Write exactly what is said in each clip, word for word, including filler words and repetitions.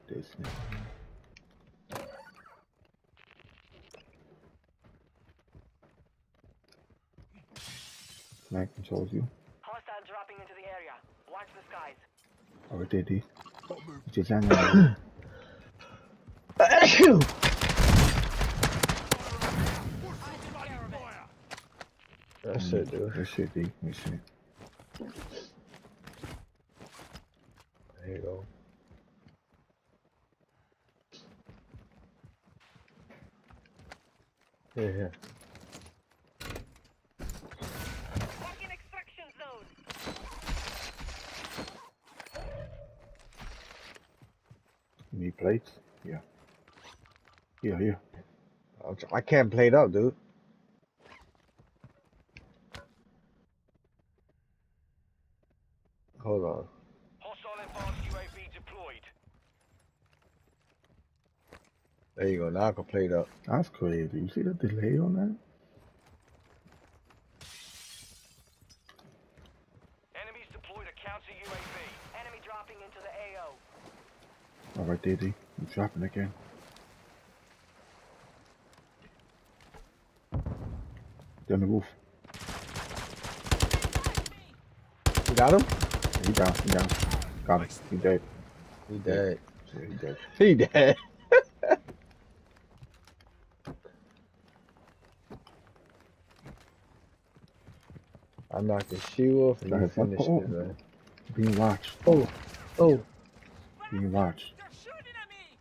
This nigga. Snipe controls you. Hostile dropping into the area. Watch the skies. Oh, it did, D. Just hang on. That's it, dude. That shit, D. That shit. There you go. Yeah, yeah. Fucking extraction zone. You need plates? Yeah. Yeah, yeah. I'll try- I can't play it up, dude. Hold on. Hostile advanced U A V deployed. There you go. Now I can play it up. That's crazy. You see the delay on that? Enemies deployed a counter U A V. Enemy dropping into the A O. All right, there, D. I'm dropping again. They're on the roof. You got him? Yeah, he down. He down. Got him. He dead. He dead. Yeah, he dead. He dead. I knocked his shoe off and Go you ahead. finished Oh, it, man. Being watched. Oh, oh. Being watched. They're shooting at me.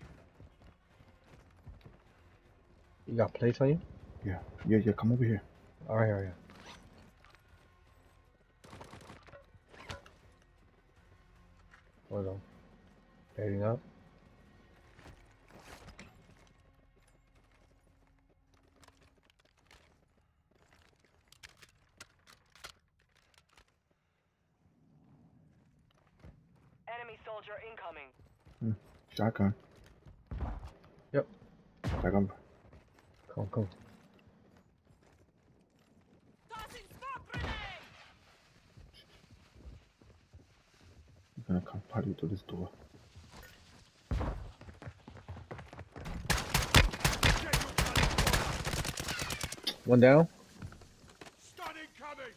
You got plates on you? Yeah. Yeah, yeah. Come over here. All right, all right. Hold on. Heading up. Enemy soldier incoming. Hmm. Shotgun. Yep. Shotgun. Come, come. Tossing smoke grenade. I'm gonna come party through this door. One down. Stun incoming.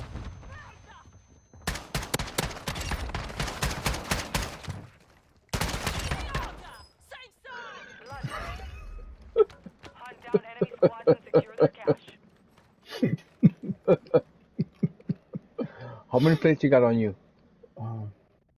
Hunt down enemy squads and secure their cache. How many plates you got on you?